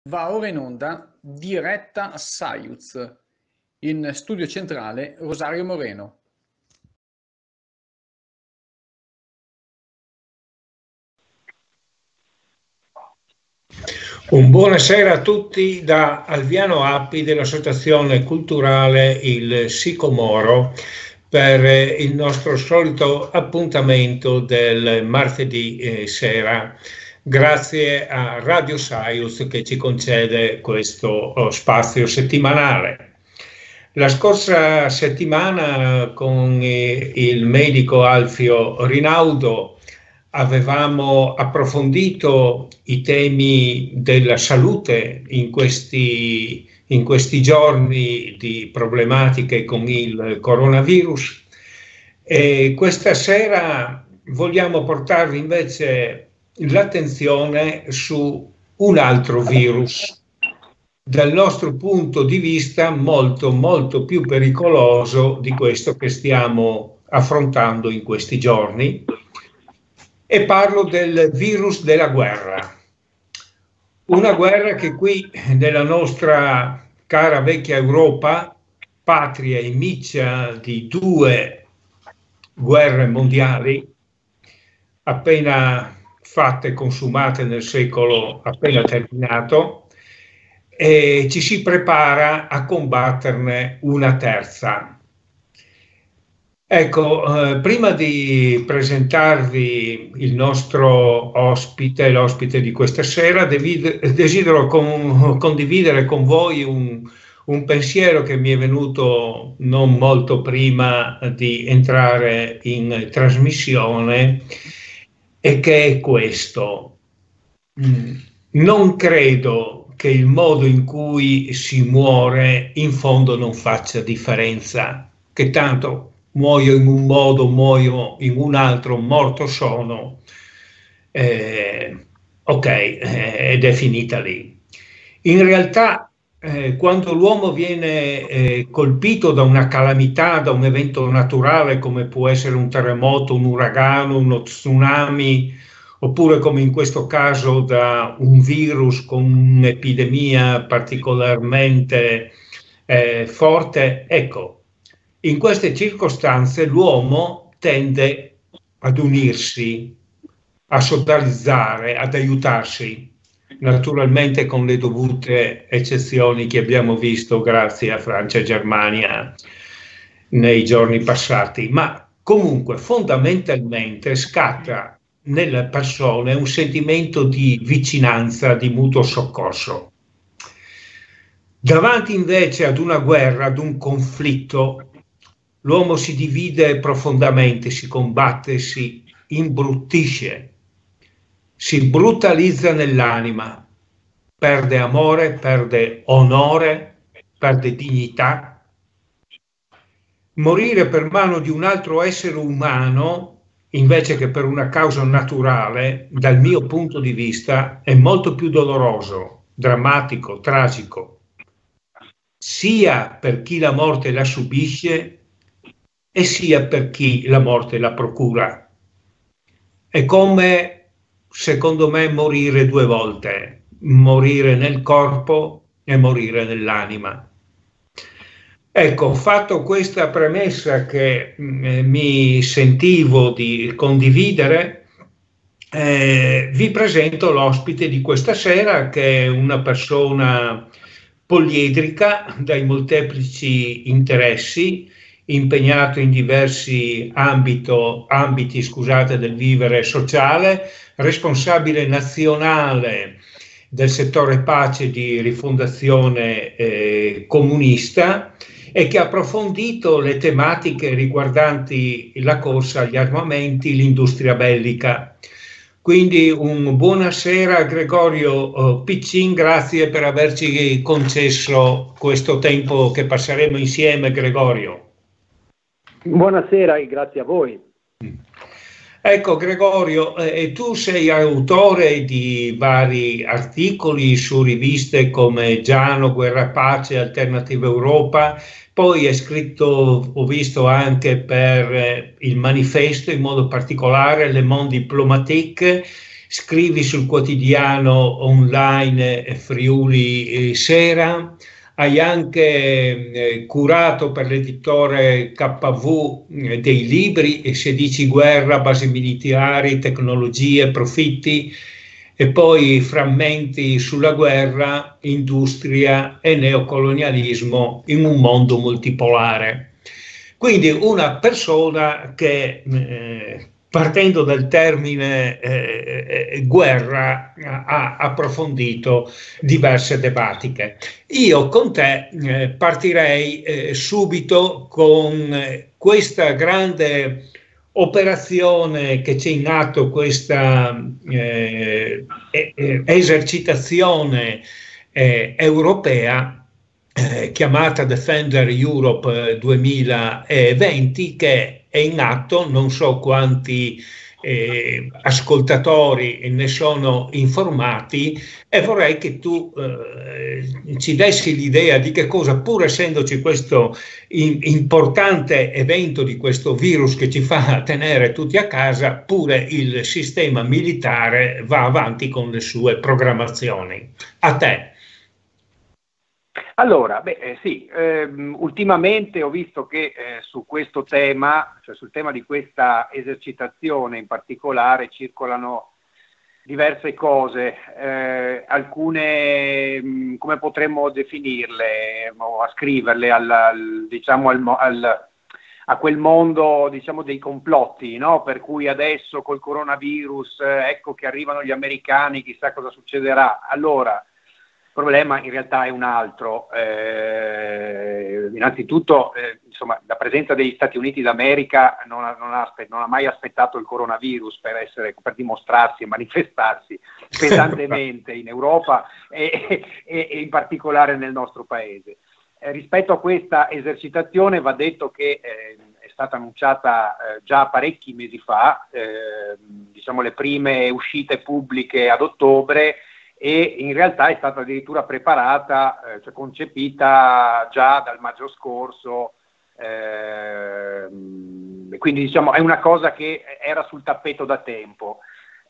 Va ora in onda Diretta Saiuz, in studio centrale Rosario Moreno. Buonasera a tutti da Alviano Appi dell'Associazione Culturale Il Sicomoro per il nostro solito appuntamento del martedì sera. Grazie a Radio Saiuz che ci concede questo spazio settimanale. La scorsa settimana con il medico Alfio Rinaudo avevamo approfondito i temi della salute in questi giorni di problematiche con il coronavirus e questa sera vogliamo portarvi invece l'attenzione su un altro virus, dal nostro punto di vista molto più pericoloso di questo che stiamo affrontando in questi giorni, e parlo del virus della guerra. Una guerra che qui nella nostra cara vecchia Europa, patria e miccia di due guerre mondiali appena fatte e consumate nel secolo appena terminato, e ci si prepara a combatterne una terza. Ecco, prima di presentarvi il nostro ospite, l'ospite di questa sera, desidero condividere con voi un pensiero che mi è venuto non molto prima di entrare in trasmissione, e che è questo. Non credo che il modo in cui si muore in fondo non faccia differenza, che tanto muoio in un modo, muoio in un altro, morto sono, ok, ed è finita lì. In realtà quando l'uomo viene colpito da una calamità, da un evento naturale come può essere un terremoto, un uragano, uno tsunami, oppure come in questo caso da un virus con un'epidemia particolarmente forte, ecco, in queste circostanze l'uomo tende ad unirsi, a solidarizzare, ad aiutarsi, naturalmente con le dovute eccezioni che abbiamo visto grazie a Francia e Germania nei giorni passati, ma comunque fondamentalmente scatta nelle persone un sentimento di vicinanza, di mutuo soccorso. Davanti invece ad una guerra, ad un conflitto, l'uomo si divide profondamente, si combatte, si imbruttisce, si brutalizza nell'anima, perde amore, perde onore, perde dignità. Morire per mano di un altro essere umano, invece che per una causa naturale, dal mio punto di vista, è molto più doloroso, drammatico, tragico, sia per chi la morte la subisce e sia per chi la morte la procura. È come, secondo me, morire due volte, morire nel corpo e morire nell'anima. Ecco, fatto questa premessa che mi sentivo di condividere, vi presento l'ospite di questa sera, che è una persona poliedrica dai molteplici interessi, impegnato in diversi ambiti del vivere sociale, responsabile nazionale del settore pace di Rifondazione Comunista, e che ha approfondito le tematiche riguardanti la corsa agli armamenti, l'industria bellica. Quindi un buonasera a Gregorio Piccin, grazie per averci concesso questo tempo che passeremo insieme, Gregorio. Buonasera e grazie a voi. Ecco Gregorio, tu sei autore di vari articoli su riviste come Giano, Guerra e Pace, Alternativa Europa, poi hai scritto, ho visto, anche per il Manifesto, in modo particolare Le Monde Diplomatique. scrivi sul quotidiano online Friuli Sera, hai anche curato per l'editore KV dei libri, e se dici guerra, basi militari, tecnologie, profitti, e poi frammenti sulla guerra, industria e neocolonialismo in un mondo multipolare. Quindi una persona che, partendo dal termine guerra, ha approfondito diverse tematiche. Io con te partirei subito con questa grande operazione che c'è in atto, questa esercitazione europea chiamata Defender Europe 2020, che è in atto. Non so quanti ascoltatori ne sono informati, e vorrei che tu ci dessi l'idea di che cosa, pur essendoci questo importante evento di questo virus che ci fa tenere tutti a casa, pure il sistema militare va avanti con le sue programmazioni. A te. Allora, sì, ultimamente ho visto che su questo tema, cioè sul tema di questa esercitazione in particolare, circolano diverse cose, alcune, come potremmo definirle o ascriverle a quel mondo, diciamo, dei complotti, no? Per cui adesso col coronavirus, ecco che arrivano gli americani, chissà cosa succederà. Allora, il problema in realtà è un altro. Innanzitutto, insomma, la presenza degli Stati Uniti d'America non ha mai aspettato il coronavirus per dimostrarsi e manifestarsi pesantemente in Europa e in particolare nel nostro paese. Rispetto a questa esercitazione va detto che è stata annunciata già parecchi mesi fa, diciamo le prime uscite pubbliche ad ottobre, e in realtà è stata addirittura preparata, cioè concepita già dal maggio scorso, quindi diciamo è una cosa che era sul tappeto da tempo,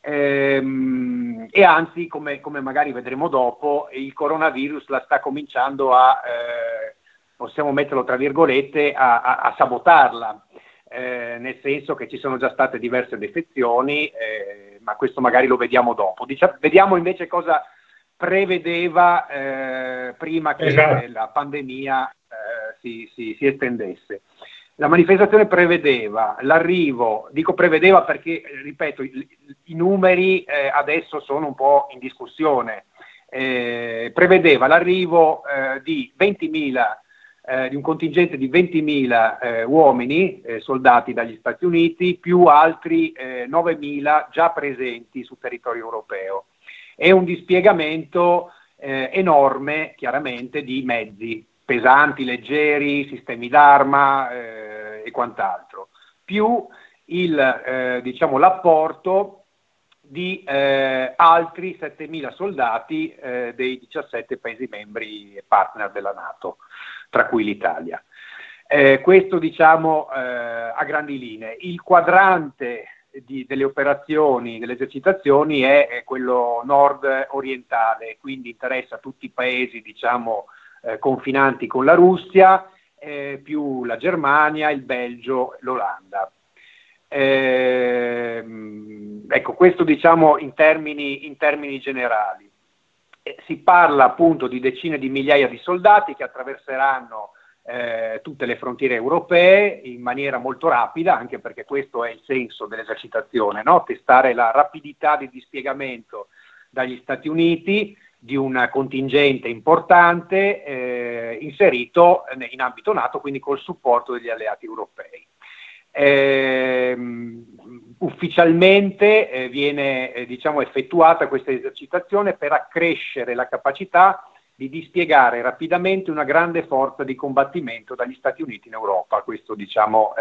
e anzi, come magari vedremo dopo, il coronavirus la sta cominciando possiamo metterlo tra virgolette, a sabotarla, nel senso che ci sono già state diverse defezioni, ma questo magari lo vediamo dopo. Vediamo invece cosa prevedeva prima che la pandemia si estendesse. La manifestazione prevedeva l'arrivo, dico prevedeva perché, ripeto, i numeri adesso sono un po' in discussione, prevedeva l'arrivo di 20.000 di un contingente di 20.000 uomini, soldati dagli Stati Uniti, più altri 9.000 già presenti sul territorio europeo. È un dispiegamento enorme, chiaramente, di mezzi pesanti, leggeri, sistemi d'arma e quant'altro, più diciamo, l'apporto di altri 7.000 soldati dei 17 Paesi membri e partner della NATO, tra cui l'Italia. Questo, diciamo, a grandi linee. Il quadrante delle operazioni, delle esercitazioni è quello nord-orientale, quindi interessa tutti i paesi, diciamo, confinanti con la Russia, più la Germania, il Belgio, l'Olanda. Ecco, questo, diciamo, in termini generali. Si parla appunto di decine di migliaia di soldati che attraverseranno tutte le frontiere europee in maniera molto rapida, anche perché questo è il senso dell'esercitazione, no? Testare la rapidità di dispiegamento dagli Stati Uniti di un contingente importante inserito in ambito NATO, quindi col supporto degli alleati europei. Ufficialmente viene diciamo, effettuata questa esercitazione per accrescere la capacità di dispiegare rapidamente una grande forza di combattimento dagli Stati Uniti in Europa. Questo, diciamo,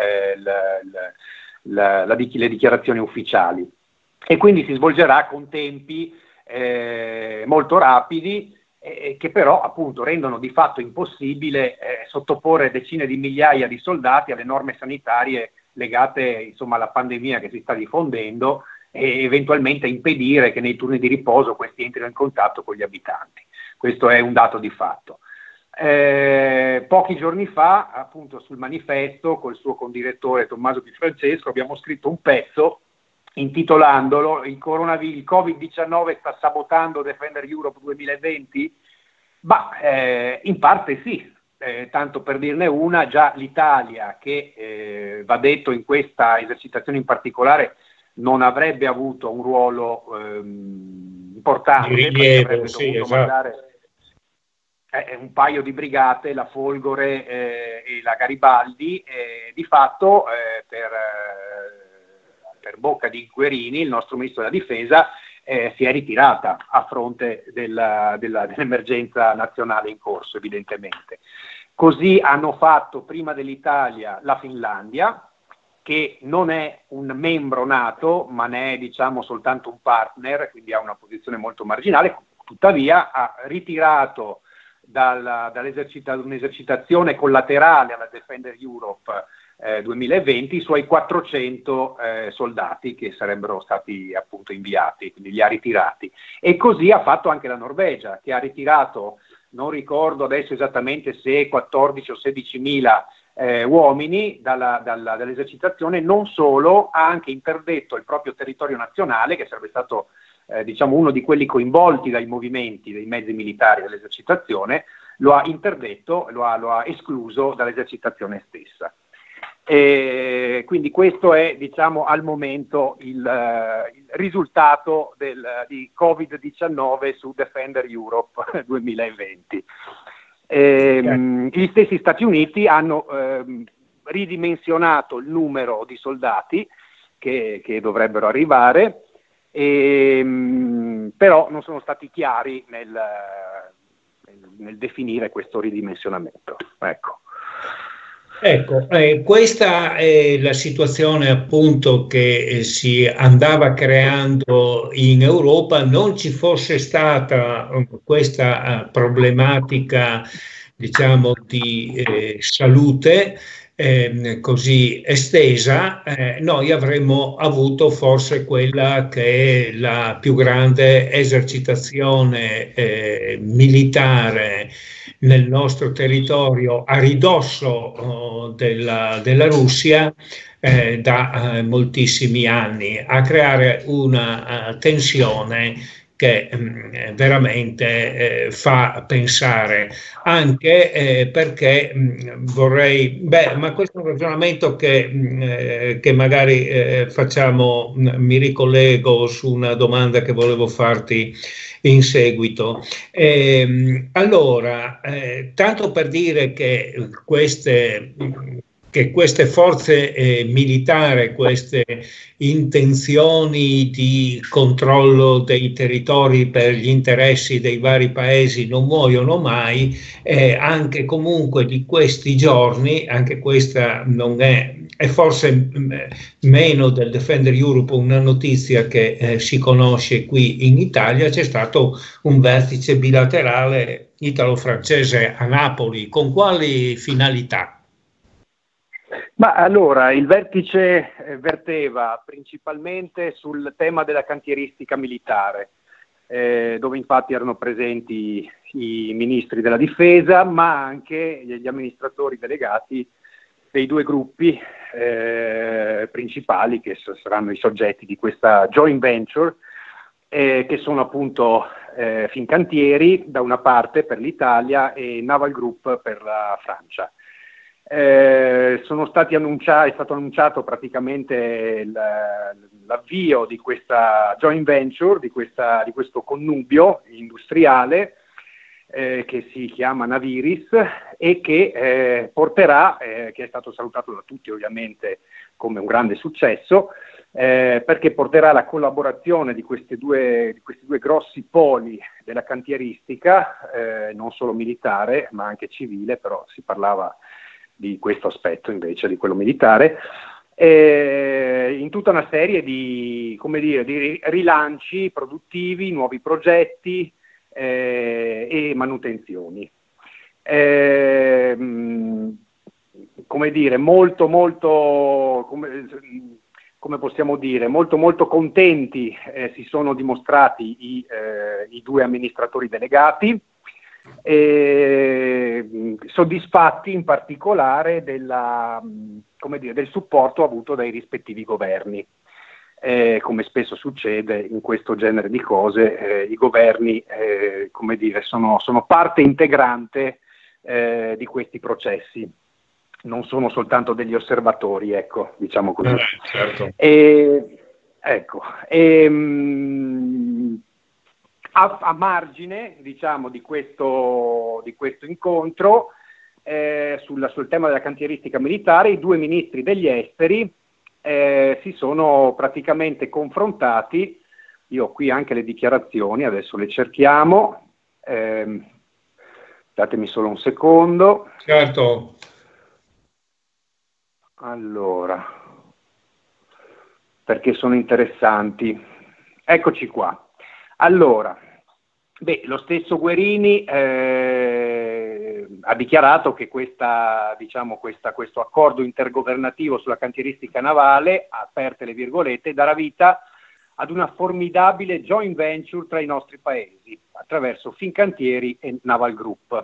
le dichiarazioni ufficiali. E quindi si svolgerà con tempi molto rapidi, che però appunto rendono di fatto impossibile sottoporre decine di migliaia di soldati alle norme sanitarie legate, insomma, alla pandemia che si sta diffondendo e eventualmente impedire che nei turni di riposo questi entrino in contatto con gli abitanti. Questo è un dato di fatto. Pochi giorni fa, appunto, sul manifesto, col suo condirettore Tommaso Di Francesco, abbiamo scritto un pezzo intitolandolo il Covid-19 sta sabotando Defender Europe 2020? In parte sì, tanto per dirne una, già l'Italia, che va detto in questa esercitazione in particolare non avrebbe avuto un ruolo importante, di perché rilievo, avrebbe sì, dovuto esatto. mandare un paio di brigate, la Folgore e la Garibaldi, di fatto per bocca di Guerini, il nostro ministro della difesa, si è ritirata a fronte dell'emergenza nazionale in corso, evidentemente. Così hanno fatto prima dell'Italia la Finlandia, che non è un membro NATO, ma ne è, diciamo, soltanto un partner, quindi ha una posizione molto marginale, tuttavia ha ritirato un'esercitazione collaterale alla Defender Europe 2020 i suoi 400 soldati che sarebbero stati appunto inviati, quindi li ha ritirati. E così ha fatto anche la Norvegia, che ha ritirato, non ricordo adesso esattamente se 14 o 16 mila uomini dall'esercitazione. Non solo, ha anche interdetto il proprio territorio nazionale, che sarebbe stato diciamo uno di quelli coinvolti dai movimenti dei mezzi militari dell'esercitazione, lo ha interdetto, lo ha escluso dall'esercitazione stessa. Quindi questo è, diciamo, al momento il risultato di Covid-19 su Defender Europe 2020. Gli stessi Stati Uniti hanno ridimensionato il numero di soldati che dovrebbero arrivare, però non sono stati chiari nel definire questo ridimensionamento. Ecco, questa è la situazione appunto che si andava creando in Europa. Non ci fosse stata questa problematica, diciamo, di salute così estesa, noi avremmo avuto forse quella che è la più grande esercitazione militare nel nostro territorio a ridosso della Russia da moltissimi anni, a creare una tensione che veramente fa pensare, anche perché vorrei, ma questo è un ragionamento che magari facciamo, mi ricollego su una domanda che volevo farti in seguito. Allora, tanto per dire che queste forze militari, queste intenzioni di controllo dei territori per gli interessi dei vari paesi non muoiono mai, anche comunque di questi giorni, anche questa non è forse meno del Defender Europe una notizia che si conosce qui in Italia. C'è stato un vertice bilaterale italo-francese a Napoli. Con quali finalità? Ma allora, il vertice verteva principalmente sul tema della cantieristica militare, dove infatti erano presenti i ministri della difesa, ma anche gli amministratori delegati dei due gruppi principali che saranno i soggetti di questa joint venture, che sono appunto Fincantieri da una parte per l'Italia e Naval Group per la Francia. È stato annunciato praticamente l'avvio di questa joint venture, di questo connubio industriale che si chiama Naviris e che porterà, che è stato salutato da tutti ovviamente come un grande successo, perché porterà la collaborazione di questi due grossi poli della cantieristica, non solo militare ma anche civile, però si parlava di questo aspetto invece di quello militare, in tutta una serie di rilanci produttivi, nuovi progetti e manutenzioni. come possiamo dire, molto molto contenti si sono dimostrati i due amministratori delegati, soddisfatti in particolare del supporto avuto dai rispettivi governi. Come spesso succede in questo genere di cose, i governi sono parte integrante di questi processi, non sono soltanto degli osservatori, ecco, diciamo così. Certo. A margine, diciamo, di questo incontro, sul tema della cantieristica militare, i due ministri degli esteri si sono praticamente confrontati. Io ho qui anche le dichiarazioni, adesso le cerchiamo. Datemi solo un secondo. Certo. Allora, perché sono interessanti. Eccoci qua. Allora, lo stesso Guerini ha dichiarato che questo accordo intergovernativo sulla cantieristica navale, aperte le virgolette, darà vita ad una formidabile joint venture tra i nostri paesi, attraverso Fincantieri e Naval Group.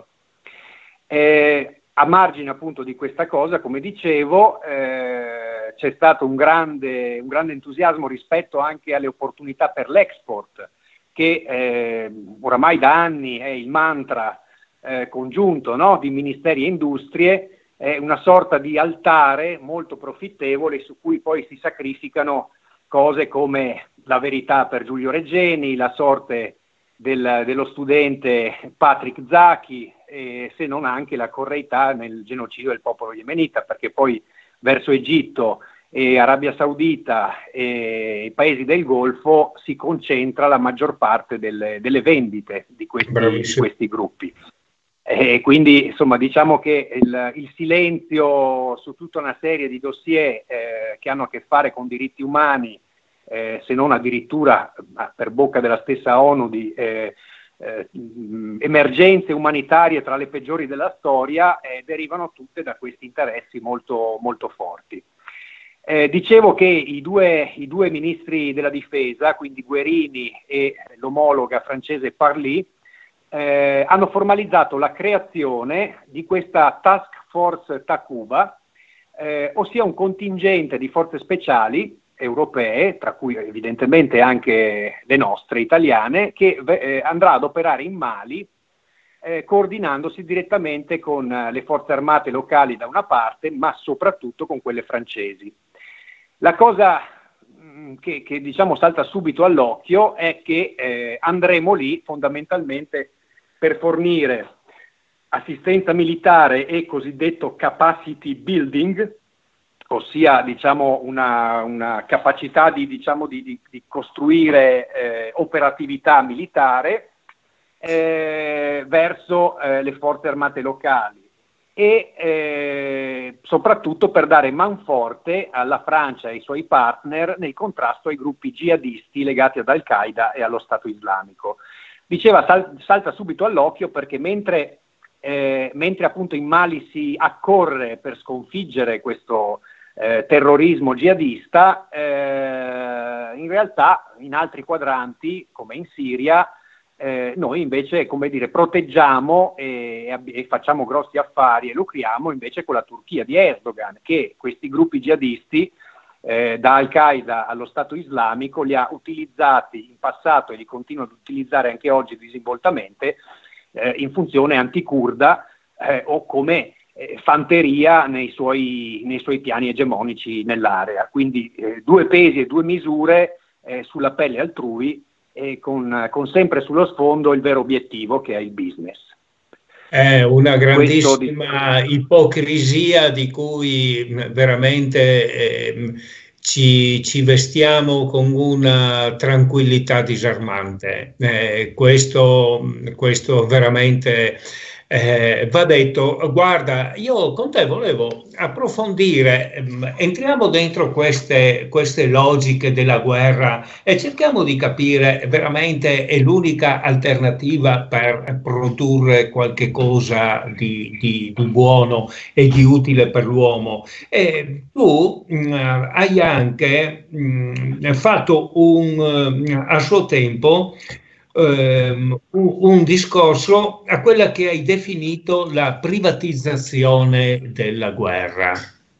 A margine appunto di questa cosa, come dicevo, c'è stato un grande entusiasmo rispetto anche alle opportunità per l'export, che oramai da anni è il mantra congiunto, no, di Ministeri e Industrie, è una sorta di altare molto profittevole su cui poi si sacrificano cose come la verità per Giulio Regeni, la sorte dello studente Patrick Zaki, se non anche la correità nel genocidio del popolo yemenita, perché poi verso Egitto e Arabia Saudita e i paesi del Golfo si concentra la maggior parte delle vendite di questi gruppi. E quindi insomma diciamo che il silenzio su tutta una serie di dossier che hanno a che fare con diritti umani, se non addirittura per bocca della stessa ONU di emergenze umanitarie tra le peggiori della storia, derivano tutte da questi interessi molto, molto forti. Dicevo che i due ministri della difesa, quindi Guerini e l'omologa francese Parly, hanno formalizzato la creazione di questa Task Force Takuba, ossia un contingente di forze speciali europee, tra cui evidentemente anche le nostre italiane, che andrà ad operare in Mali, coordinandosi direttamente con le forze armate locali da una parte, ma soprattutto con quelle francesi. La cosa che diciamo salta subito all'occhio è che andremo lì fondamentalmente per fornire assistenza militare e cosiddetto capacity building, ossia diciamo una capacità di costruire operatività militare verso le forze armate locali e soprattutto per dare manforte alla Francia e ai suoi partner nel contrasto ai gruppi jihadisti legati ad Al-Qaeda e allo Stato Islamico. Diceva, salta subito all'occhio perché mentre appunto in Mali si accorre per sconfiggere questo terrorismo jihadista, in realtà in altri quadranti, come in Siria, noi invece, come dire, proteggiamo e facciamo grossi affari e lucriamo invece con la Turchia di Erdogan, che questi gruppi jihadisti, da Al-Qaeda allo Stato Islamico, li ha utilizzati in passato e li continua ad utilizzare anche oggi disinvoltamente in funzione anticurda o come fanteria nei suoi piani egemonici nell'area. Quindi due pesi e due misure sulla pelle altrui, con sempre sullo sfondo il vero obiettivo, che è il business. È una grandissima ipocrisia di cui veramente ci vestiamo con una tranquillità disarmante. Questo veramente va detto, guarda, io con te volevo approfondire, entriamo dentro queste logiche della guerra e cerchiamo di capire veramente è l'unica alternativa per produrre qualche cosa di buono e di utile per l'uomo. E tu hai anche fatto a suo tempo un discorso a quella che hai definito la privatizzazione della guerra.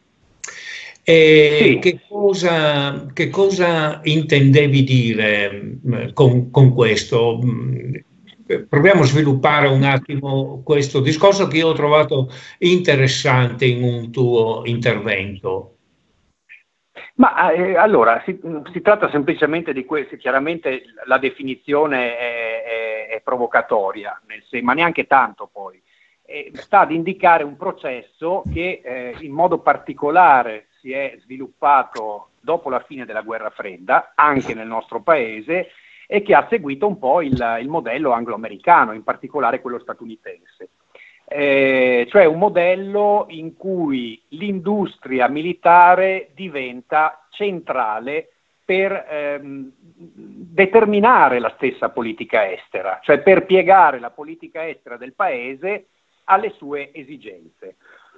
E Sì. che cosa intendevi dire con questo? Proviamo a sviluppare un attimo questo discorso che io ho trovato interessante in un tuo intervento. Ma allora, si tratta semplicemente di questo, chiaramente la definizione è provocatoria, ma neanche tanto poi. Sta ad indicare un processo che in modo particolare si è sviluppato dopo la fine della guerra fredda, anche nel nostro paese, e che ha seguito un po' il modello anglo-americano, in particolare quello statunitense. Cioè un modello in cui l'industria militare diventa centrale per determinare la stessa politica estera, cioè per piegare la politica estera del paese alle sue esigenze.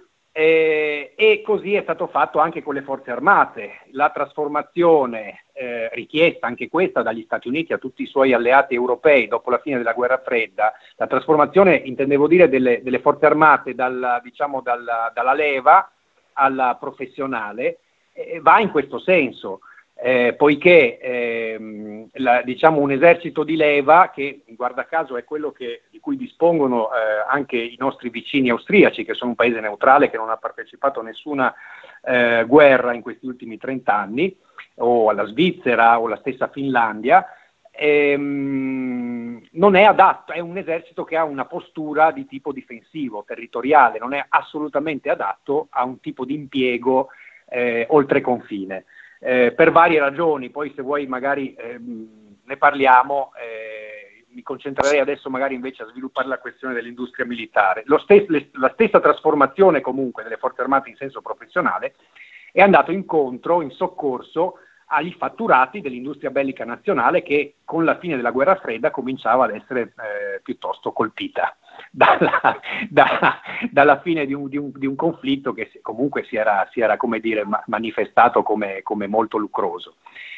E così è stato fatto anche con le forze armate. La trasformazione richiesta anche questa dagli Stati Uniti a tutti i suoi alleati europei dopo la fine della guerra fredda, la trasformazione, intendevo dire, delle forze armate dalla leva alla professionale, va in questo senso. Poiché un esercito di leva, che guarda caso è quello di cui dispongono anche i nostri vicini austriaci, che sono un paese neutrale che non ha partecipato a nessuna guerra in questi ultimi 30 anni, o alla Svizzera o la stessa Finlandia, non è adatto, è un esercito che ha una postura di tipo difensivo, territoriale, non è assolutamente adatto a un tipo di impiego oltre confine. Per varie ragioni, poi se vuoi magari ne parliamo, mi concentrerei adesso magari invece a sviluppare la questione dell'industria militare. La stessa trasformazione comunque delle forze armate in senso professionale è andato incontro, in soccorso agli fatturati dell'industria bellica nazionale che con la fine della guerra fredda cominciava ad essere piuttosto colpita dalla fine di un conflitto che comunque si era come dire, manifestato come molto lucroso.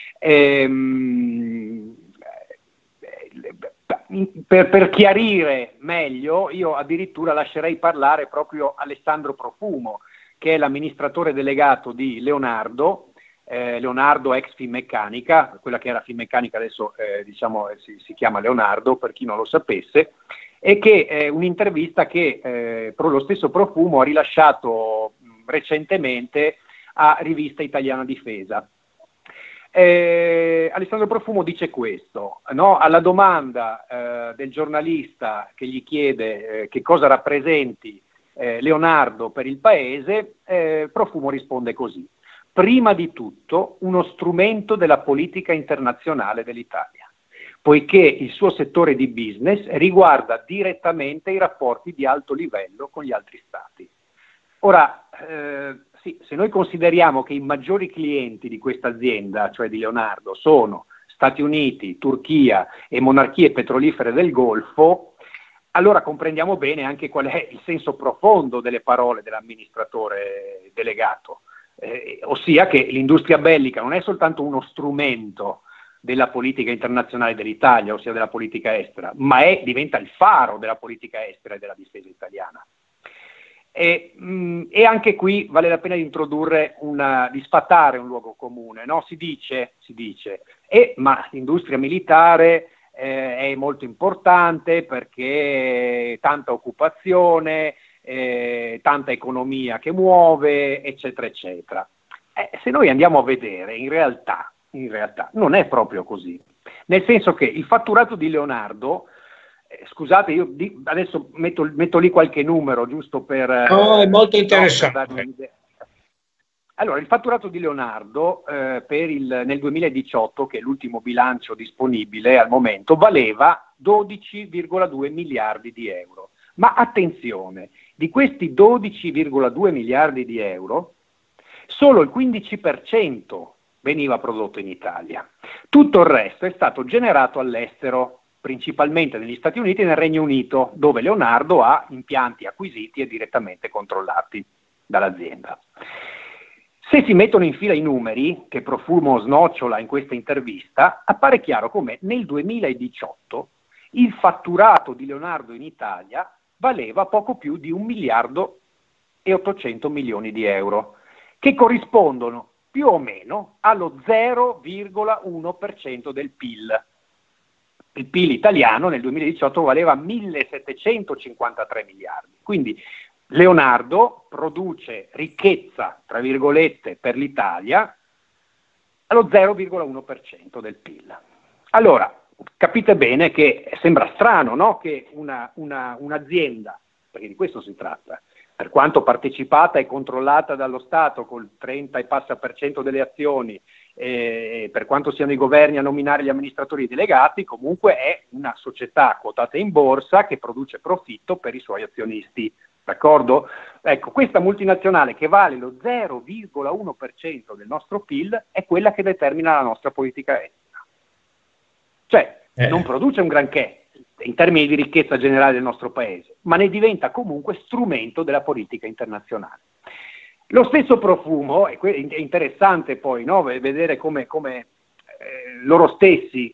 Per chiarire meglio, io addirittura lascerei parlare proprio Alessandro Profumo, che è l'amministratore delegato di Leonardo ex Finmeccanica, quella che era Finmeccanica adesso si chiama Leonardo, per chi non lo sapesse, e che è un'intervista che lo stesso Profumo ha rilasciato recentemente a Rivista Italiana Difesa. Alessandro Profumo dice questo, no? Alla domanda del giornalista che gli chiede che cosa rappresenti Leonardo per il paese, Profumo risponde così: prima di tutto uno strumento della politica internazionale dell'Italia, poiché il suo settore di business riguarda direttamente i rapporti di alto livello con gli altri stati. Ora, sì, se noi consideriamo che i maggiori clienti di questa azienda, cioè di Leonardo, sono Stati Uniti, Turchia e monarchie petrolifere del Golfo, allora comprendiamo bene anche qual è il senso profondo delle parole dell'amministratore delegato. Ossia che l'industria bellica non è soltanto uno strumento della politica internazionale dell'Italia, ossia della politica estera, ma diventa il faro della politica estera e della difesa italiana. E anche qui vale la pena di sfatare un luogo comune, no? Si dice, ma l'industria militare è molto importante perché tanta occupazione, tanta economia che muove, eccetera, eccetera. Se noi andiamo a vedere, in realtà non è proprio così, nel senso che il fatturato di Leonardo, scusate, io adesso metto lì qualche numero giusto per... No, è molto interessante. Per darvi un'idea. Allora, il fatturato di Leonardo nel 2018, che è l'ultimo bilancio disponibile al momento, valeva 12,2 miliardi di euro. Ma attenzione, di questi 12,2 miliardi di euro, solo il 15% veniva prodotto in Italia. Tutto il resto è stato generato all'estero, principalmente negli Stati Uniti e nel Regno Unito, dove Leonardo ha impianti acquisiti e direttamente controllati dall'azienda. Se si mettono in fila i numeri, che Profumo snocciola in questa intervista, appare chiaro come nel 2018 il fatturato di Leonardo in Italia valeva poco più di 1 miliardo e 800 milioni di euro, che corrispondono più o meno allo 0,1% del PIL. Il PIL italiano nel 2018 valeva 1.753 miliardi, quindi Leonardo produce ricchezza, tra virgolette, per l'Italia allo 0,1% del PIL. Allora, capite bene che sembra strano, no? Che un'azienda, perché di questo si tratta, per quanto partecipata e controllata dallo Stato col 30 e passa per cento delle azioni, per quanto siano i governi a nominare gli amministratori delegati, comunque è una società quotata in borsa che produce profitto per i suoi azionisti. D'accordo? Ecco, questa multinazionale che vale lo 0,1% del nostro PIL è quella che determina la nostra politica estera. Cioè, non produce un granché in termini di ricchezza generale del nostro paese, ma ne diventa comunque strumento della politica internazionale. Lo stesso Profumo, è interessante poi, no, vedere come loro stessi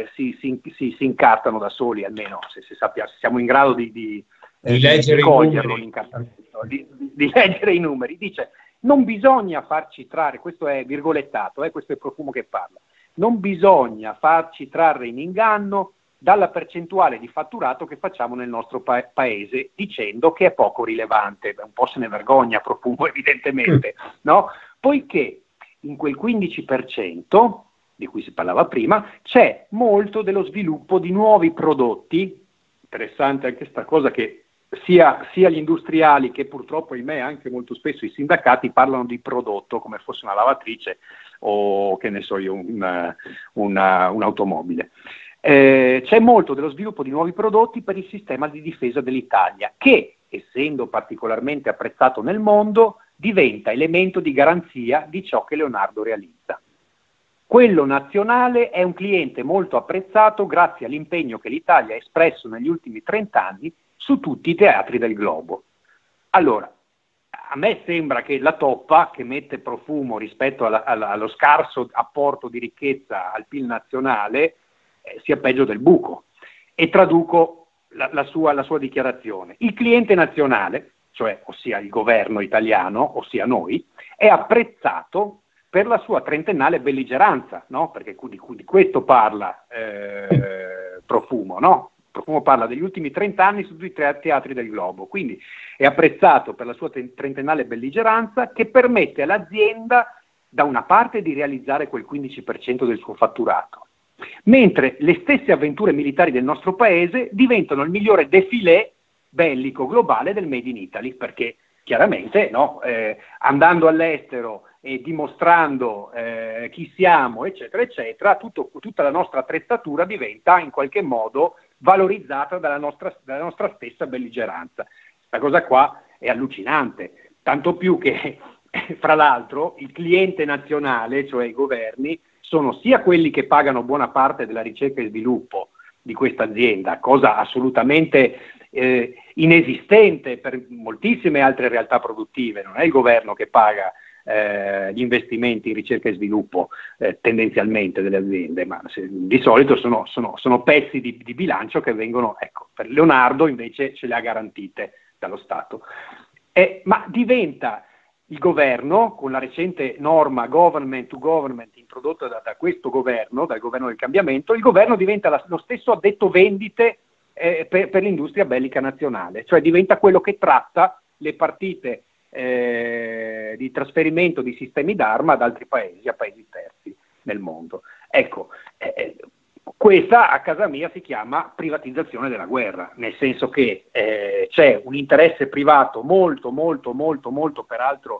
si incartano da soli, almeno se siamo in grado di leggere coglierlo, i numeri. di leggere i numeri. Dice: non bisogna farci trarre, questo è virgolettato, questo è Profumo che parla, non bisogna farci trarre in inganno dalla percentuale di fatturato che facciamo nel nostro paese, dicendo che è poco rilevante. Un po' se ne vergogna Profumo, evidentemente, no? Poiché in quel 15% di cui si parlava prima c'è molto dello sviluppo di nuovi prodotti. Interessante anche questa cosa, che sia gli industriali che purtroppo, ahimè, anche molto spesso i sindacati parlano di prodotto come fosse una lavatrice o, che ne so io, un'automobile. C'è molto dello sviluppo di nuovi prodotti per il sistema di difesa dell'Italia, che, essendo particolarmente apprezzato nel mondo, diventa elemento di garanzia di ciò che Leonardo realizza. Quello nazionale è un cliente molto apprezzato grazie all'impegno che l'Italia ha espresso negli ultimi 30 anni su tutti i teatri del globo. Allora, a me sembra che la toppa che mette Profumo rispetto allo scarso apporto di ricchezza al PIL nazionale sia peggio del buco. E traduco la sua dichiarazione. Il cliente nazionale, cioè ossia il governo italiano, ossia noi, è apprezzato per la sua trentennale belligeranza, no? Perché di questo parla Profumo, no? Profumo parla degli ultimi 30 anni su tutti i teatri del globo, quindi è apprezzato per la sua trentennale belligeranza, che permette all'azienda da una parte di realizzare quel 15% del suo fatturato, mentre le stesse avventure militari del nostro paese diventano il migliore défilé bellico globale del Made in Italy, perché chiaramente, no, andando all'estero e dimostrando chi siamo, eccetera, eccetera, tutta la nostra attrezzatura diventa in qualche modo valorizzata dalla nostra stessa belligeranza. Questa cosa qua è allucinante, tanto più che, fra l'altro, il cliente nazionale, cioè i governi, sono sia quelli che pagano buona parte della ricerca e sviluppo di questa azienda, cosa assolutamente inesistente per moltissime altre realtà produttive. Non è il governo che paga gli investimenti in ricerca e sviluppo tendenzialmente delle aziende, ma di solito sono pezzi di bilancio che vengono, ecco, per Leonardo invece ce le ha garantite dallo Stato. Ma diventa il governo, con la recente norma government to government introdotta da questo governo, dal governo del cambiamento, il governo diventa lo stesso addetto vendite per l'industria bellica nazionale, cioè diventa quello che tratta le partite di trasferimento di sistemi d'arma ad altri paesi, a paesi terzi nel mondo. Ecco, questa a casa mia si chiama privatizzazione della guerra, nel senso che c'è un interesse privato molto peraltro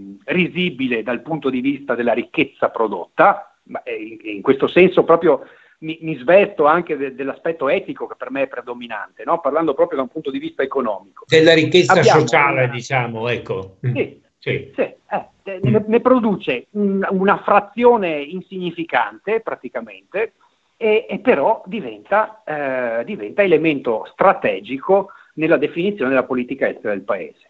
risibile dal punto di vista della ricchezza prodotta, ma in questo senso proprio mi svesto anche dell'aspetto etico che per me è predominante, no? Parlando proprio da un punto di vista economico. Della ricchezza sociale, diciamo, ecco. Sì, sì. Ne produce una frazione insignificante praticamente, e però diventa elemento strategico nella definizione della politica estera del paese.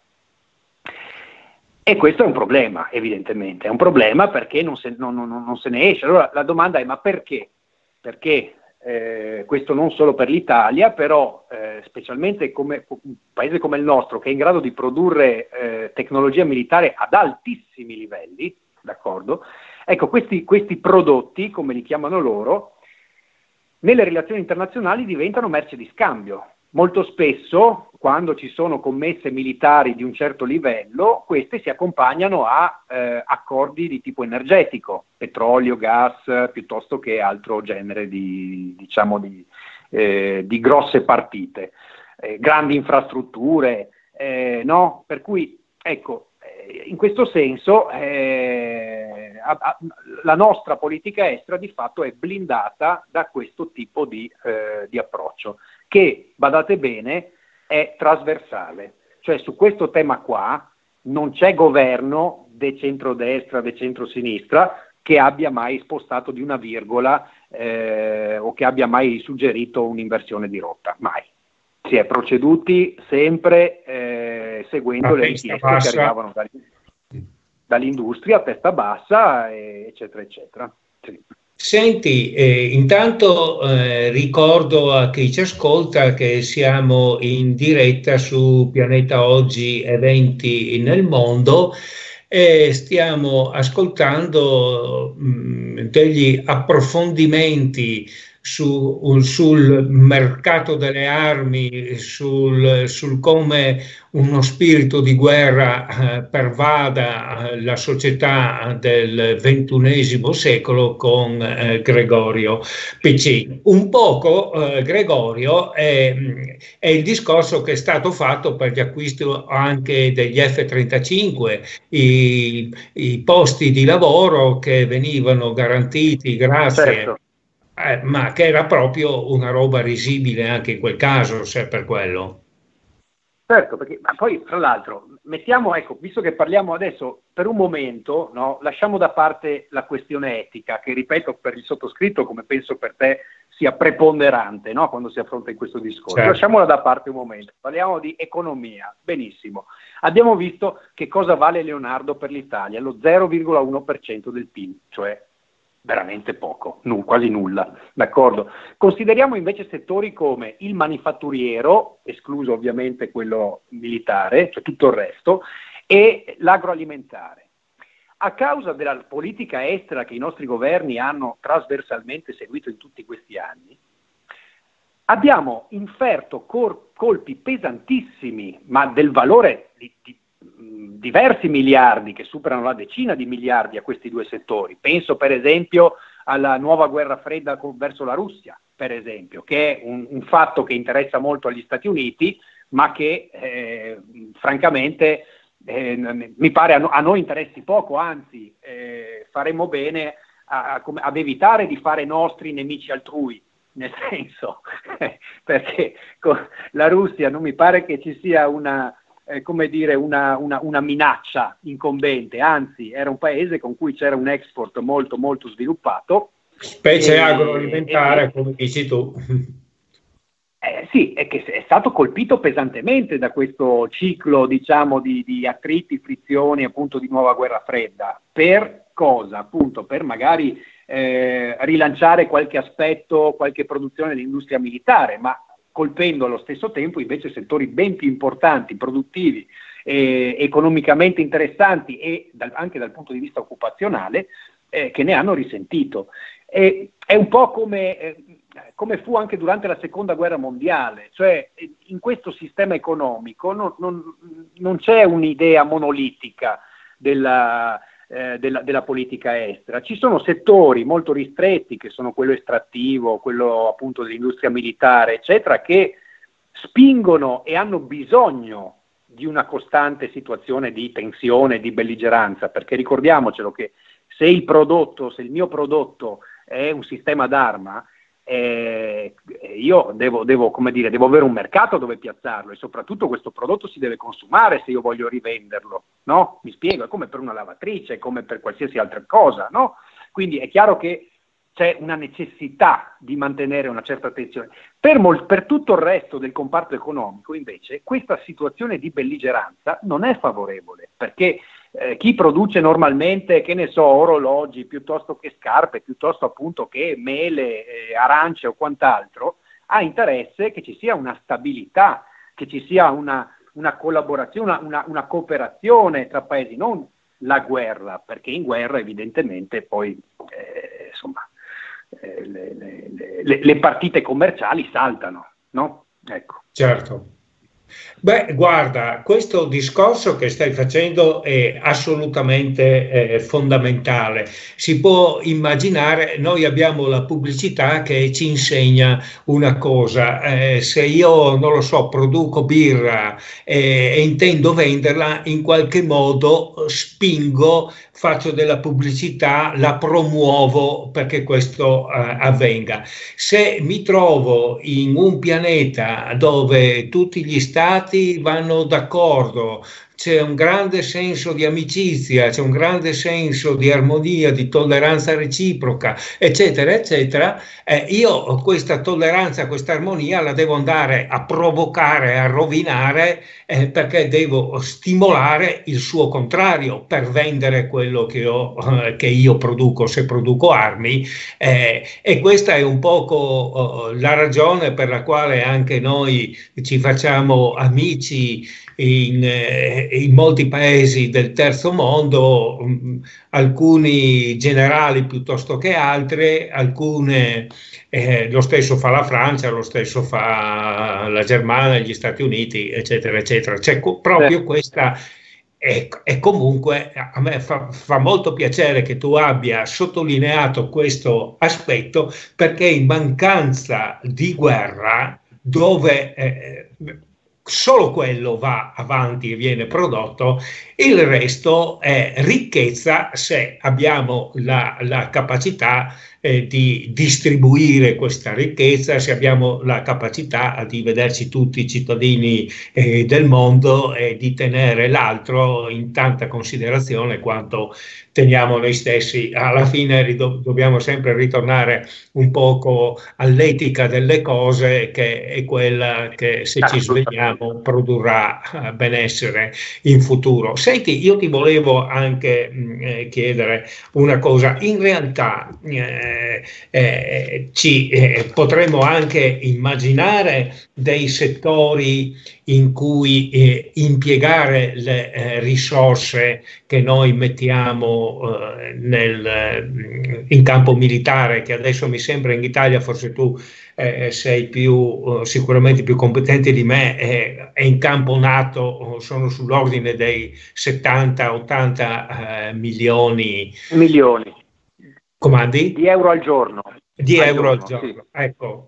E questo è un problema, evidentemente, è un problema perché non se ne esce. Allora la domanda è: ma perché? Perché questo non solo per l'Italia, però specialmente come un paese come il nostro, che è in grado di produrre tecnologia militare ad altissimi livelli, d'accordo? Ecco, questi prodotti, come li chiamano loro, nelle relazioni internazionali diventano merce di scambio. Molto spesso, quando ci sono commesse militari di un certo livello, queste si accompagnano a accordi di tipo energetico, petrolio, gas, piuttosto che altro genere di grosse partite, grandi infrastrutture, no? Per cui, ecco, in questo senso la nostra politica estera di fatto è blindata da questo tipo di approccio, che, badate bene, è trasversale. Cioè su questo tema qua non c'è governo de centrodestra, de centrosinistra che abbia mai spostato di una virgola o che abbia mai suggerito un'inversione di rotta, mai. Si è proceduti sempre seguendo le richieste che arrivavano dall'industria a testa bassa, eccetera, eccetera. Sì. Senti, intanto ricordo a chi ci ascolta che siamo in diretta su Pianeta Oggi Eventi nel Mondo e stiamo ascoltando degli approfondimenti sul mercato delle armi, sul come uno spirito di guerra pervada la società del XXI secolo con Gregorio Piccini. Un poco Gregorio è il discorso che è stato fatto per gli acquisti anche degli F-35, i posti di lavoro che venivano garantiti grazie... Certo. Ma che era proprio una roba risibile anche in quel caso, se per quello. Certo, perché ma poi tra l'altro mettiamo, ecco, visto che parliamo adesso per un momento, no, lasciamo da parte la questione etica, che ripeto per il sottoscritto, come penso per te, sia preponderante, no, quando si affronta in questo discorso. Certo. Lasciamola da parte un momento, parliamo di economia, benissimo. Abbiamo visto che cosa vale Leonardo per l'Italia, lo 0,1% del PIL, cioè veramente poco, quasi nulla, d'accordo? Consideriamo invece settori come il manifatturiero, escluso ovviamente quello militare, cioè tutto il resto, e l'agroalimentare. A causa della politica estera che i nostri governi hanno trasversalmente seguito in tutti questi anni, abbiamo inferto colpi pesantissimi, ma del valore di diversi miliardi, che superano la decina di miliardi, a questi due settori. Penso per esempio alla nuova guerra fredda verso la Russia, per esempio, che è un fatto che interessa molto agli Stati Uniti, ma che francamente mi pare a noi interessi poco, anzi faremmo bene ad evitare di fare nostri nemici altrui, nel senso perché con la Russia non mi pare che ci sia una minaccia incombente, anzi era un paese con cui c'era un export molto molto sviluppato, specie agroalimentare, come dici tu. Sì, è che è stato colpito pesantemente da questo ciclo, diciamo, di attriti, frizioni, appunto, di nuova guerra fredda. Per cosa? Appunto, per magari rilanciare qualche aspetto, qualche produzione dell'industria militare, ma colpendo allo stesso tempo invece settori ben più importanti, produttivi, economicamente interessanti e anche dal punto di vista occupazionale, che ne hanno risentito. È un po' come fu anche durante la seconda guerra mondiale, cioè in questo sistema economico non c'è un'idea monolitica della politica estera. Ci sono settori molto ristretti, che sono quello estrattivo, quello appunto dell'industria militare, eccetera, che spingono e hanno bisogno di una costante situazione di tensione, di belligeranza, perché ricordiamocelo che se il mio prodotto è un sistema d'arma, io devo avere un mercato dove piazzarlo, e soprattutto questo prodotto si deve consumare se io voglio rivenderlo, no? Mi spiego, è come per una lavatrice, è come per qualsiasi altra cosa, no? Quindi è chiaro che c'è una necessità di mantenere una certa attenzione. Per tutto il resto del comparto economico, invece, questa situazione di belligeranza non è favorevole, perché chi produce normalmente, che ne so, orologi, piuttosto che scarpe, piuttosto appunto che mele, arance o quant'altro, ha interesse che ci sia una stabilità, che ci sia una collaborazione, una cooperazione tra paesi, non la guerra, perché in guerra evidentemente poi le partite commerciali saltano, no? Ecco. Certo. Beh, guarda, questo discorso che stai facendo è assolutamente fondamentale. Si può immaginare, noi abbiamo la pubblicità che ci insegna una cosa, se io, non lo so, produco birra e intendo venderla, in qualche modo spingo, faccio della pubblicità, la promuovo perché questo avvenga. Se mi trovo in un pianeta dove tutti gli stati vanno d'accordo, c'è un grande senso di amicizia, c'è un grande senso di armonia, di tolleranza reciproca, eccetera, eccetera, io questa tolleranza, questa armonia la devo andare a provocare, a rovinare, perché devo stimolare il suo contrario per vendere quello che io produco, se produco armi, e questa è un poco la ragione per la quale anche noi ci facciamo amici in molti paesi del terzo mondo, alcuni generali piuttosto che altri, alcune lo stesso fa la Francia, lo stesso fa la Germania, gli Stati Uniti, eccetera, eccetera. C'è proprio questa. E comunque a me fa molto piacere che tu abbia sottolineato questo aspetto, perché in mancanza di guerra, dove solo quello va avanti e viene prodotto, il resto è ricchezza se abbiamo la capacità di distribuire questa ricchezza, se abbiamo la capacità di vederci tutti i cittadini del mondo e di tenere l'altro in tanta considerazione quanto teniamo noi stessi. Alla fine dobbiamo sempre ritornare un poco all'etica delle cose, che è quella che, se ci svegliamo, produrrà benessere in futuro. Senti, io ti volevo anche chiedere una cosa. In realtà potremmo anche immaginare dei settori in cui impiegare le risorse che noi mettiamo in campo militare, che adesso mi sembra in Italia, forse tu sei sicuramente più competente di me, è in campo NATO, sono sull'ordine dei 70-80 milioni. Comandi? Di euro al giorno. Di euro al giorno, sì. Ecco.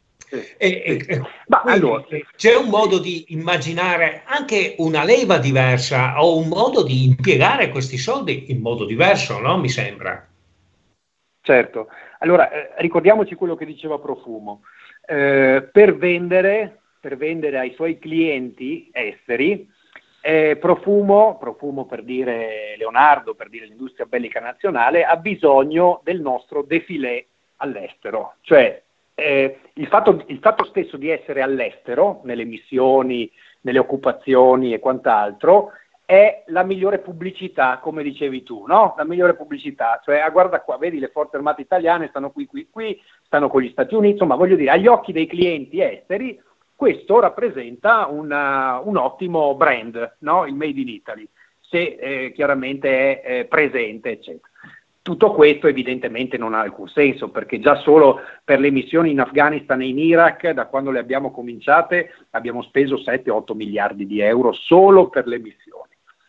Allora, c'è un modo di immaginare anche una leva diversa, o un modo di impiegare questi soldi in modo diverso, no? Mi sembra. Certo. Allora, ricordiamoci quello che diceva Profumo. Per vendere ai suoi clienti esteri, Profumo, per dire Leonardo, per dire l'industria bellica nazionale, ha bisogno del nostro défilé all'estero. Cioè, il fatto stesso di essere all'estero, nelle missioni, nelle occupazioni e quant'altro, è la migliore pubblicità, come dicevi tu, no? La migliore pubblicità, cioè, guarda qua, vedi, le forze armate italiane stanno qui, stanno con gli Stati Uniti, insomma, voglio dire, agli occhi dei clienti esteri, questo rappresenta un ottimo brand, no? Il Made in Italy, se chiaramente è presente, eccetera. Tutto questo evidentemente non ha alcun senso, perché già solo per le missioni in Afghanistan e in Iraq, da quando le abbiamo cominciate, abbiamo speso 7-8 miliardi di euro solo per le missioni.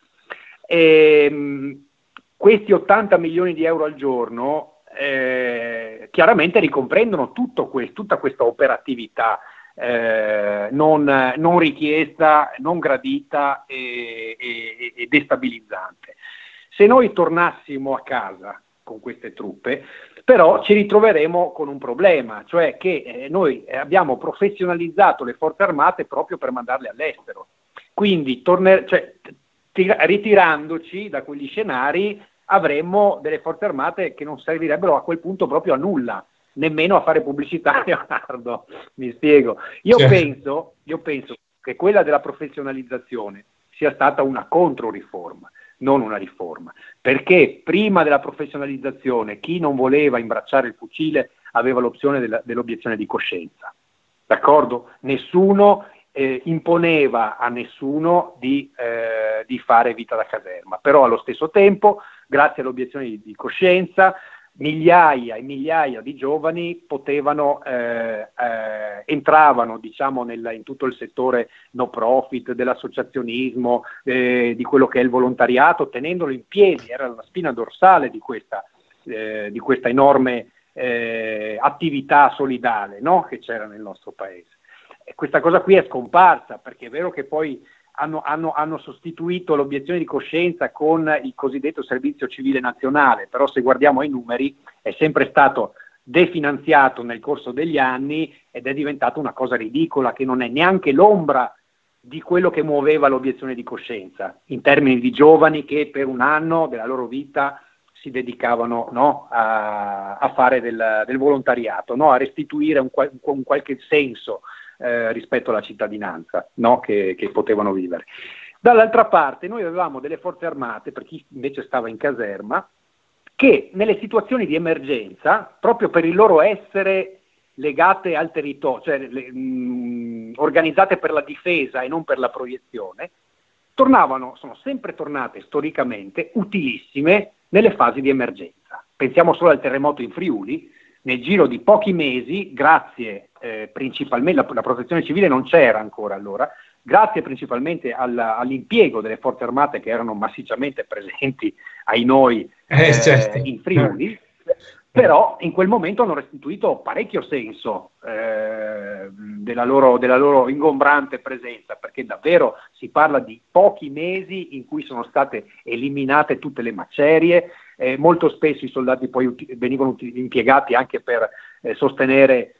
Questi 80 milioni di euro al giorno chiaramente ricomprendono tutta questa operatività non richiesta, non gradita e destabilizzante. Se noi tornassimo a casa con queste truppe, Però ci ritroveremo con un problema, cioè che noi abbiamo professionalizzato le forze armate proprio per mandarle all'estero. Quindi ritirandoci da quegli scenari avremmo delle forze armate che non servirebbero a quel punto proprio a nulla, nemmeno a fare pubblicità, Leonardo, mi spiego. Io penso che quella della professionalizzazione sia stata una controriforma, non una riforma, perché prima della professionalizzazione chi non voleva imbracciare il fucile aveva l'opzione dell'obiezione di coscienza, d'accordo? Nessuno imponeva a nessuno di fare vita da caserma, però allo stesso tempo, grazie all'obiezione di coscienza, migliaia e migliaia di giovani entravano, diciamo, in tutto il settore no profit, dell'associazionismo, di quello che è il volontariato, tenendolo in piedi. Era la spina dorsale di questa enorme attività solidale, no? Che c'era nel nostro paese. E questa cosa qui è scomparsa, perché è vero che poi hanno sostituito l'obiezione di coscienza con il cosiddetto servizio civile nazionale, però se guardiamo ai numeri è sempre stato definanziato nel corso degli anni ed è diventato una cosa ridicola che non è neanche l'ombra di quello che muoveva l'obiezione di coscienza, in termini di giovani che per un anno della loro vita si dedicavano, no, a fare del volontariato, no, a restituire un qualche senso rispetto alla cittadinanza, no, che potevano vivere. Dall'altra parte noi avevamo delle forze armate, per chi invece stava in caserma, che nelle situazioni di emergenza, proprio per il loro essere legate al territorio, cioè organizzate per la difesa e non per la proiezione, sono sempre tornate storicamente utilissime nelle fasi di emergenza. Pensiamo solo al terremoto in Friuli. Nel giro di pochi mesi, grazie principalmente, la protezione civile non c'era ancora allora, grazie principalmente all'impiego delle forze armate che erano massicciamente presenti ai noi in Friuli, però in quel momento hanno restituito parecchio senso della loro ingombrante presenza, perché davvero si parla di pochi mesi in cui sono state eliminate tutte le macerie. Molto spesso i soldati poi venivano impiegati anche per sostenere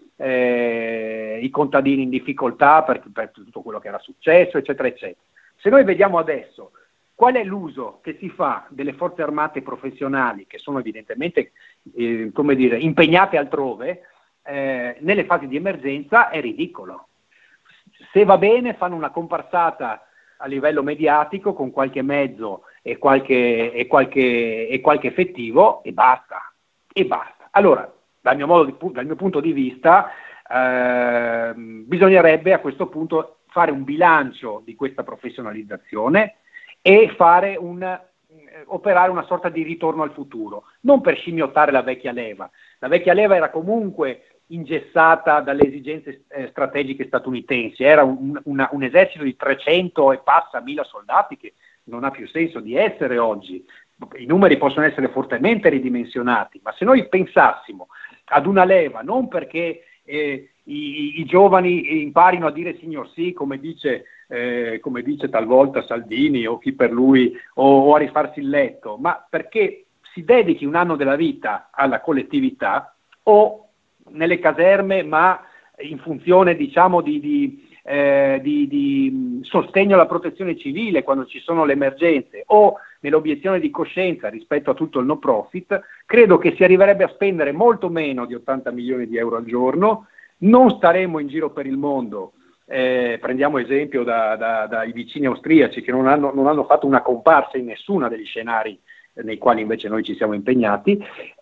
i contadini in difficoltà per tutto quello che era successo, eccetera, eccetera. Se noi vediamo adesso qual è l'uso che si fa delle forze armate professionali, che sono evidentemente impegnate altrove, nelle fasi di emergenza, è ridicolo. Se va bene fanno una comparsata a livello mediatico con qualche mezzo e qualche effettivo e basta. Allora, dal mio punto di vista, bisognerebbe a questo punto fare un bilancio di questa professionalizzazione e operare una sorta di ritorno al futuro, non per scimmiottare la vecchia leva. La vecchia leva era comunque ingessata dalle esigenze strategiche statunitensi, era un esercito di 300 e passa mila soldati che non ha più senso di essere oggi. I numeri possono essere fortemente ridimensionati, ma se noi pensassimo ad una leva non perché i giovani imparino a dire signor sì, come dice talvolta Salvini o chi per lui, o a rifarsi il letto, ma perché si dedichi un anno della vita alla collettività o nelle caserme, ma in funzione, diciamo, di sostegno alla protezione civile quando ci sono le emergenze, o nell'obiezione di coscienza rispetto a tutto il no profit, credo che si arriverebbe a spendere molto meno di 80 milioni di euro al giorno, non staremo in giro per il mondo. Prendiamo esempio dai vicini austriaci che non hanno fatto una comparsa in nessuno degli scenari nei quali invece noi ci siamo impegnati,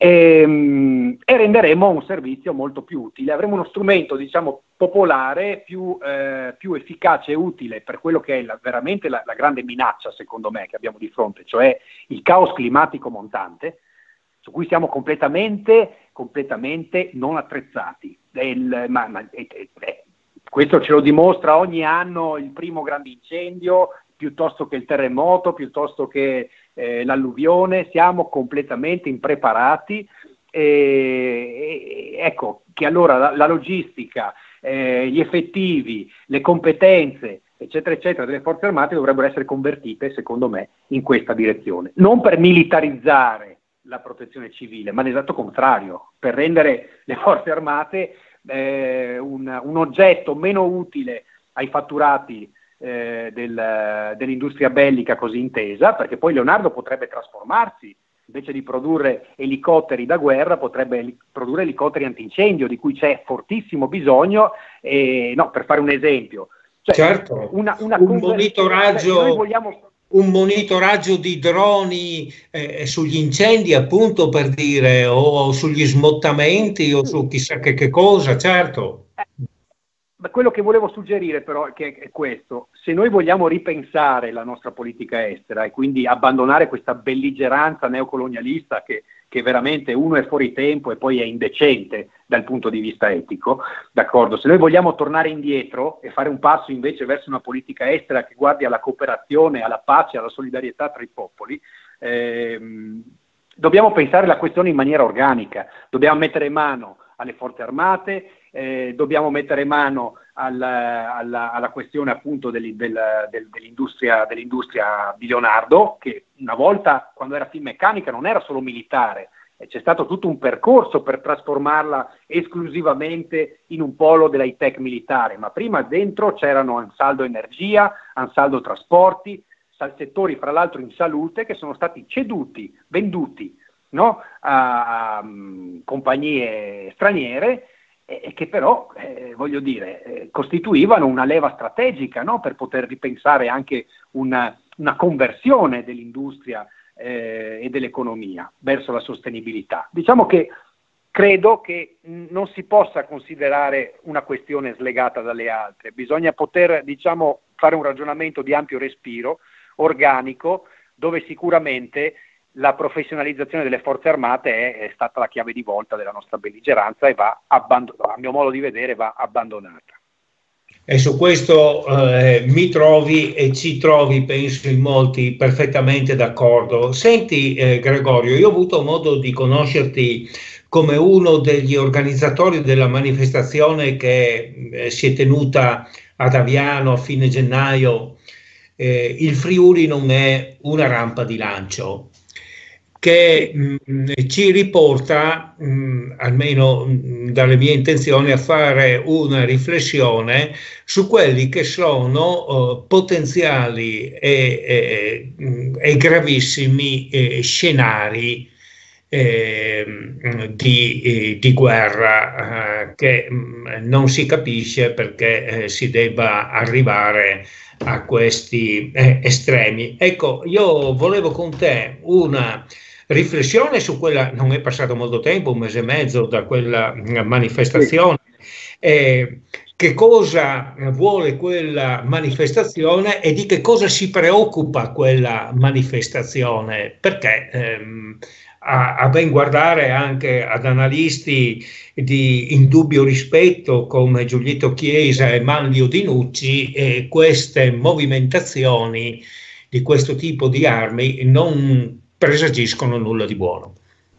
e renderemo un servizio molto più utile. Avremo uno strumento, diciamo, popolare più efficace e utile per quello che è veramente la grande minaccia, secondo me, che abbiamo di fronte, cioè il caos climatico montante, su cui siamo completamente non attrezzati. Questo ce lo dimostra ogni anno il primo grande incendio, piuttosto che il terremoto, piuttosto che l'alluvione. Siamo completamente impreparati. Ecco che allora la logistica, gli effettivi, le competenze, eccetera, eccetera, delle forze armate dovrebbero essere convertite, secondo me, in questa direzione. Non per militarizzare la protezione civile, ma l'esatto contrario, per rendere le forze armate un oggetto meno utile ai fatturati dell'industria bellica così intesa, perché poi Leonardo potrebbe trasformarsi, invece di produrre elicotteri da guerra, potrebbe produrre elicotteri antincendio, di cui c'è fortissimo bisogno, no, per fare un esempio. Cioè, certo, un monitoraggio di droni sugli incendi, appunto, per dire, o sugli smottamenti o su chissà che cosa, certo. Ma quello che volevo suggerire però è questo: se noi vogliamo ripensare la nostra politica estera e quindi abbandonare questa belligeranza neocolonialista che veramente uno è fuori tempo e poi è indecente dal punto di vista etico, d'accordo? Se noi vogliamo tornare indietro e fare un passo invece verso una politica estera che guardi alla cooperazione, alla pace, alla solidarietà tra i popoli, dobbiamo pensare la questione in maniera organica, dobbiamo mettere mano alle forze armate, dobbiamo mettere mano alla questione appunto dell'industria di Leonardo, che una volta, quando era Finmeccanica, non era solo militare, c'è stato tutto un percorso per trasformarla esclusivamente in un polo dell'high tech militare, ma prima dentro c'erano Ansaldo Energia, Ansaldo Trasporti, settori fra l'altro in salute che sono stati venduti, no, a compagnie straniere, e che però, voglio dire, costituivano una leva strategica, no, per poter ripensare anche una conversione dell'industria e dell'economia verso la sostenibilità. Diciamo che credo che non si possa considerare una questione slegata dalle altre, bisogna poter, diciamo, fare un ragionamento di ampio respiro, organico, dove sicuramente la professionalizzazione delle forze armate è stata la chiave di volta della nostra belligeranza e a mio modo di vedere va abbandonata. E su questo mi trovi e ci trovi, penso, in molti perfettamente d'accordo. Senti, Gregorio, io ho avuto modo di conoscerti come uno degli organizzatori della manifestazione che si è tenuta ad Aviano a fine gennaio. Il Friuli non è una rampa di lancio, che ci riporta, almeno dalle mie intenzioni, a fare una riflessione su quelli che sono potenziali e gravissimi scenari di guerra che non si capisce perché si debba arrivare a questi estremi. Ecco, io volevo con te una riflessione su quella, non è passato molto tempo, un mese e mezzo da quella manifestazione, che cosa vuole quella manifestazione e di che cosa si preoccupa quella manifestazione, perché a ben guardare anche ad analisti di indubbio rispetto come Giulietto Chiesa e Manlio Dinucci, queste movimentazioni di questo tipo di armi non presagiscono nulla di buono.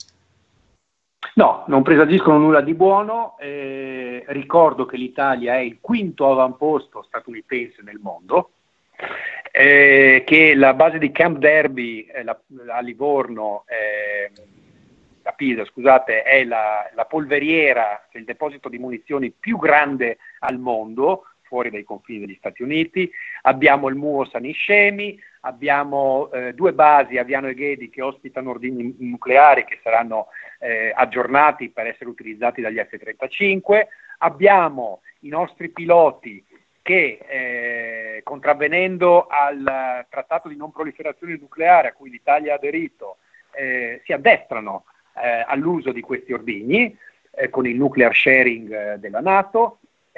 No, non presagiscono nulla di buono. Ricordo che l'Italia è il quinto avamposto statunitense nel mondo, che la base di Camp Derby a Livorno, a Pisa, scusate, è la polveriera, il deposito di munizioni più grande al mondo, fuori dai confini degli Stati Uniti. Abbiamo il MUO Saniscemi, abbiamo due basi, Aviano e Ghedi, che ospitano ordigni nucleari che saranno aggiornati per essere utilizzati dagli F-35. Abbiamo i nostri piloti che, contravvenendo al trattato di non proliferazione nucleare a cui l'Italia ha aderito, si addestrano all'uso di questi ordigni con il nuclear sharing della NATO.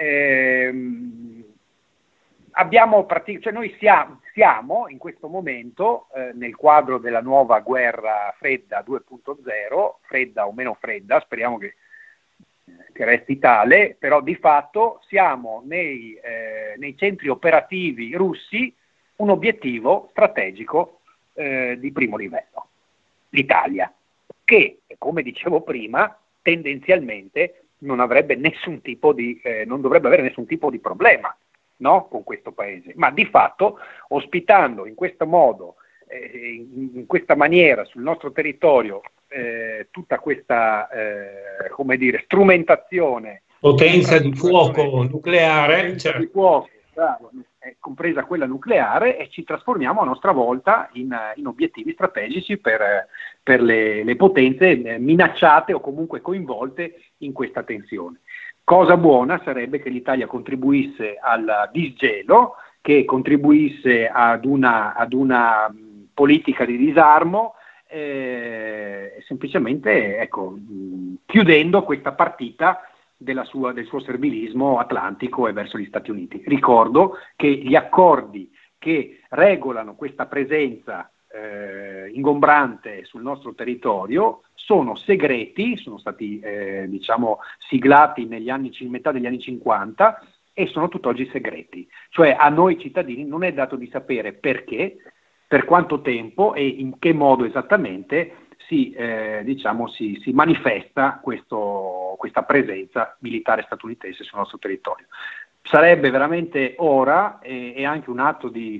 Noi siamo in questo momento nel quadro della nuova guerra fredda 2.0, fredda o meno fredda, speriamo che resti tale, però di fatto siamo nei centri operativi russi un obiettivo strategico di primo livello, l'Italia, che, come dicevo prima, tendenzialmente non dovrebbe avere nessun tipo di problema, no, con questo paese, ma di fatto ospitando in questo modo, in questa maniera sul nostro territorio tutta questa come dire, strumentazione, potenza di fuoco nucleare, potenza certo. di fuoco, compresa quella nucleare, e ci trasformiamo a nostra volta in obiettivi strategici per le potenze minacciate o comunque coinvolte in questa tensione. Cosa buona sarebbe che l'Italia contribuisse al disgelo, che contribuisse ad una politica di disarmo, semplicemente, ecco, chiudendo questa partita del suo servilismo atlantico e verso gli Stati Uniti. Ricordo che gli accordi che regolano questa presenza ingombrante sul nostro territorio sono segreti, sono stati siglati metà degli anni 50 e sono tutt'oggi segreti. Cioè a noi cittadini non è dato di sapere perché, per quanto tempo e in che modo esattamente si manifesta questa presenza militare statunitense sul nostro territorio. Sarebbe veramente ora, e anche un atto di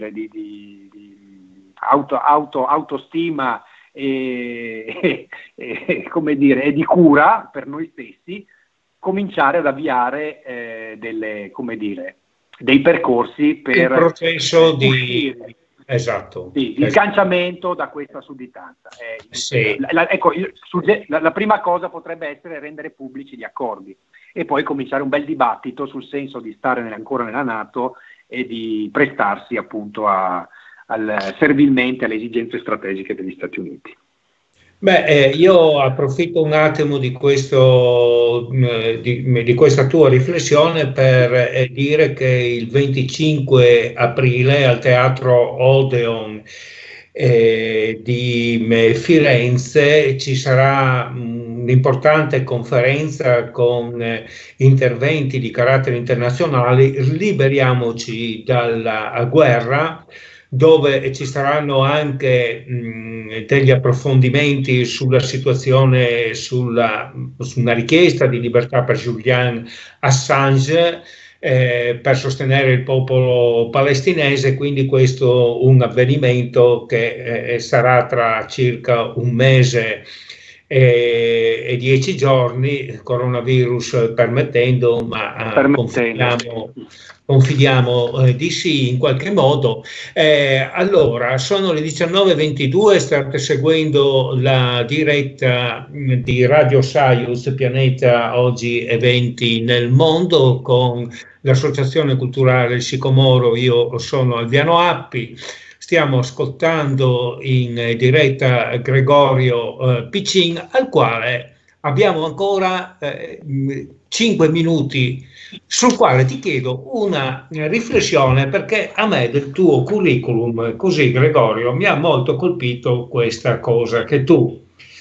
autostima e di cura per noi stessi, cominciare ad avviare dei percorsi per il processo uscire. Esatto. Sì, il sganciamento da questa sudditanza. Sì. La prima cosa potrebbe essere rendere pubblici gli accordi e poi cominciare un bel dibattito sul senso di stare ancora nella NATO e di prestarsi appunto servilmente alle esigenze strategiche degli Stati Uniti. Io approfitto un attimo di questa tua riflessione per dire che il 25 aprile al Teatro Odeon di Firenze ci sarà un'importante conferenza con interventi di carattere internazionale, Liberiamoci dalla guerra, dove ci saranno anche degli approfondimenti sulla situazione, su una richiesta di libertà per Julian Assange, per sostenere il popolo palestinese. Quindi questo un avvenimento che sarà tra circa un mese e 10 giorni, coronavirus permettendo, ma confidiamo di sì in qualche modo. Allora, sono le 19:22, state seguendo la diretta di Radio Saius, Pianeta Oggi Eventi nel Mondo, con l'Associazione Culturale Il Sicomoro. Io sono Alviano Appi. Stiamo ascoltando in diretta Gregorio Piccin, al quale abbiamo ancora 5 minuti, sul quale ti chiedo una riflessione, perché a me del tuo curriculum, così Gregorio, mi ha molto colpito questa cosa, che tu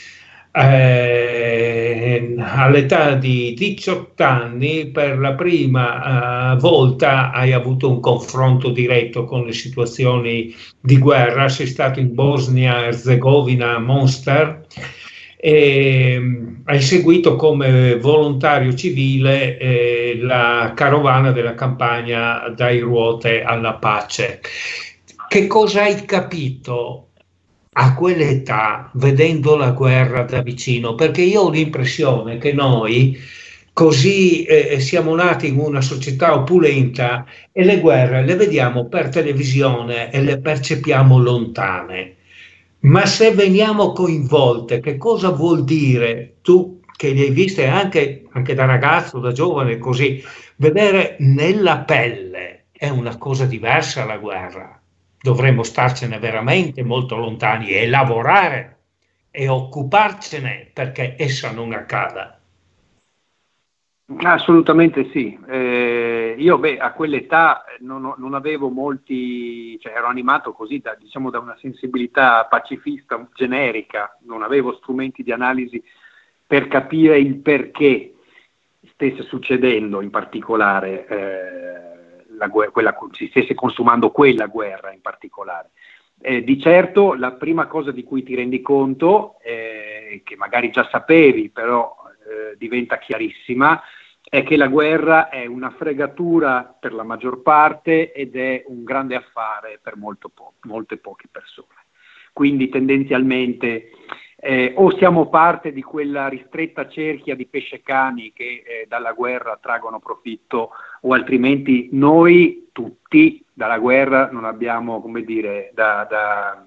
all'età di 18 anni per la prima volta hai avuto un confronto diretto con le situazioni di guerra. Sei stato in Bosnia-Herzegovina, Mostar, e hai seguito come volontario civile la carovana della campagna Dai ruote alla pace. Che cosa hai capito a quell'età, vedendo la guerra da vicino? Perché io ho l'impressione che noi così siamo nati in una società opulenta e le guerre le vediamo per televisione e le percepiamo lontane. Ma se veniamo coinvolte, che cosa vuol dire, tu che le hai viste anche da ragazzo, da giovane, così, vedere nella pelle è una cosa diversa la guerra. Dovremmo starcene veramente molto lontani e lavorare e occuparcene perché essa non accada. Assolutamente sì. Io a quell'età non avevo molti, cioè ero animato così da una sensibilità pacifista generica, non avevo strumenti di analisi per capire il perché stesse succedendo, in particolare si stesse consumando quella guerra in particolare. Di certo la prima cosa di cui ti rendi conto, che magari già sapevi, però diventa chiarissima, è che la guerra è una fregatura per la maggior parte ed è un grande affare per molte poche persone. quindi tendenzialmente o siamo parte di quella ristretta cerchia di pescecani che dalla guerra traggono profitto, o altrimenti noi tutti dalla guerra non abbiamo, come dire, da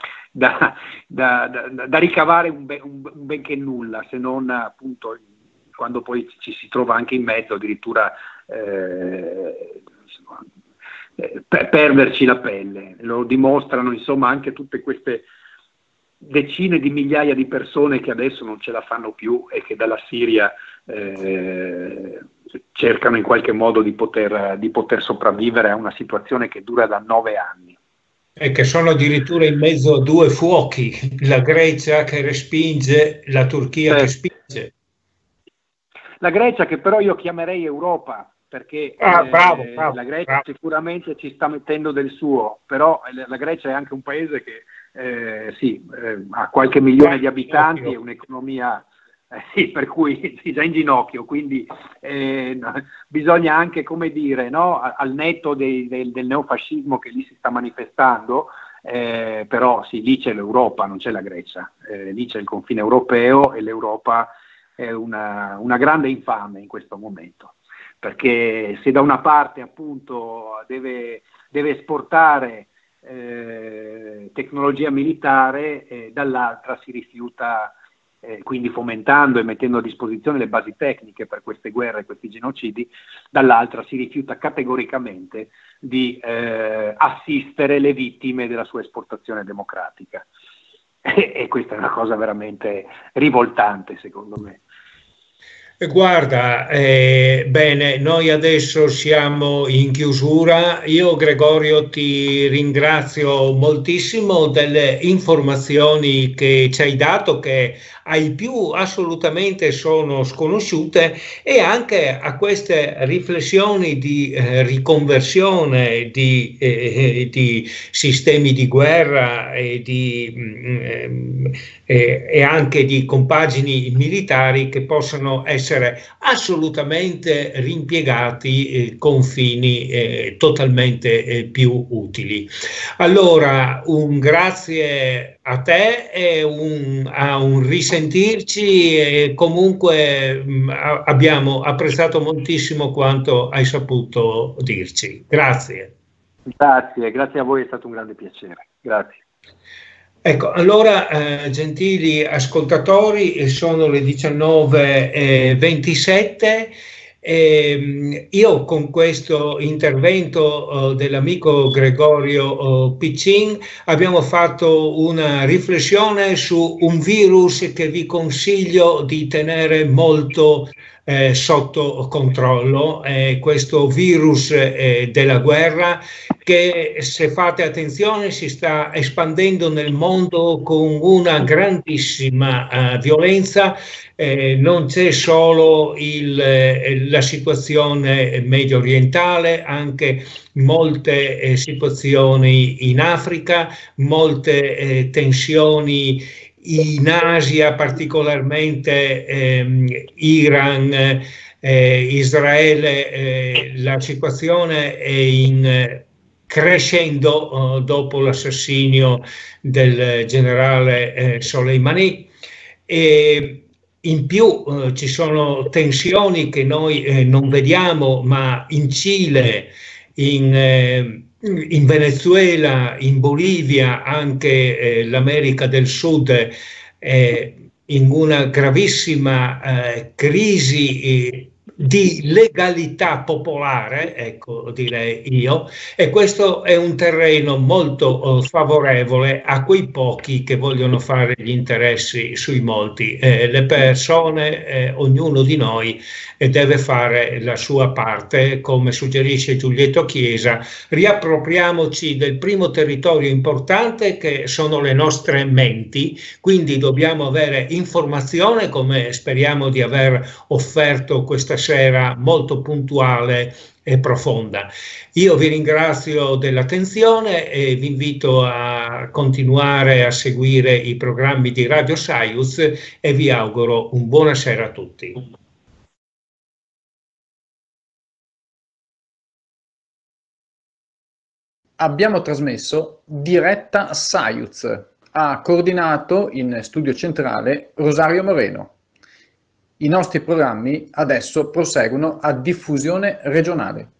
ricavare un benché nulla, se non appunto quando poi ci si trova anche in mezzo addirittura perderci la pelle. Lo dimostrano insomma anche tutte queste decine di migliaia di persone che adesso non ce la fanno più e che dalla Siria cercano in qualche modo di poter sopravvivere a una situazione che dura da 9 anni. E che sono addirittura in mezzo a due fuochi, la Grecia che respinge, la Turchia che spinge. La Grecia, che però io chiamerei Europa, perché bravo, la Grecia sicuramente ci sta mettendo del suo, però la Grecia è anche un paese che ha qualche milione di abitanti e un'economia per cui già in ginocchio, quindi bisogna anche, come dire, no, al netto del neofascismo che lì si sta manifestando, però sì, lì c'è l'Europa, non c'è la Grecia, lì c'è il confine europeo e l'Europa è una grande infame in questo momento, perché se da una parte appunto deve esportare tecnologia militare, dall'altra si rifiuta, quindi fomentando e mettendo a disposizione le basi tecniche per queste guerre, questi genocidi, dall'altra si rifiuta categoricamente di assistere le vittime della sua esportazione democratica. E questa è una cosa veramente rivoltante, secondo me. Guarda, bene, noi adesso siamo in chiusura. Io, Gregorio, ti ringrazio moltissimo delle informazioni che ci hai dato, che ai più assolutamente sono sconosciute, e anche a queste riflessioni di riconversione di sistemi di guerra e anche di compagini militari che possono essere assolutamente rimpiegati con fini totalmente più utili. Allora, un grazie a te e a un risentirci, e comunque abbiamo apprezzato moltissimo quanto hai saputo dirci. Grazie. Grazie a voi, è stato un grande piacere. Grazie. Ecco, allora, gentili ascoltatori, sono le 19:27. Io con questo intervento dell'amico Gregorio Piccin abbiamo fatto una riflessione su un virus che vi consiglio di tenere molto sotto controllo, questo virus della guerra, che, se fate attenzione, si sta espandendo nel mondo con una grandissima violenza. Non c'è solo la situazione medio orientale, anche molte situazioni in Africa, molte tensioni in Asia, particolarmente Iran, Israele. La situazione è crescendo dopo l'assassinio del generale Soleimani, e in più ci sono tensioni che noi non vediamo, ma in Cile, in Venezuela, in Bolivia, anche l'America del Sud in una gravissima crisi di legalità popolare, ecco, direi io, e questo è un terreno molto favorevole a quei pochi che vogliono fare gli interessi sui molti. Le persone, ognuno di noi deve fare la sua parte, come suggerisce Giulietto Chiesa. Riappropriamoci del primo territorio importante, che sono le nostre menti, quindi dobbiamo avere informazione, come speriamo di aver offerto questa sera, molto puntuale e profonda. Io vi ringrazio dell'attenzione e vi invito a continuare a seguire i programmi di Radio Saius, e vi auguro un buonasera a tutti. Abbiamo trasmesso Diretta Saiuz, Ha coordinato in studio centrale Rosario Moreno. I nostri programmi adesso proseguono a diffusione regionale.